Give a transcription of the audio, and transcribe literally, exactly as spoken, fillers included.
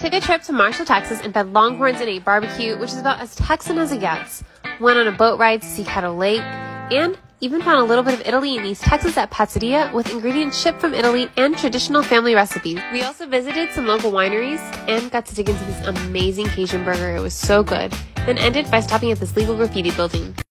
Took a trip to Marshall, Texas and fed longhorns and ate barbecue, which is about as Texan as it gets. Went on a boat ride to see Caddo Lake, and even found a little bit of Italy in East Texas at Pazzeria with ingredients shipped from Italy and traditional family recipes. We also visited some local wineries and got to dig into this amazing Cajun burger. It was so good. Then ended by stopping at this legal graffiti building.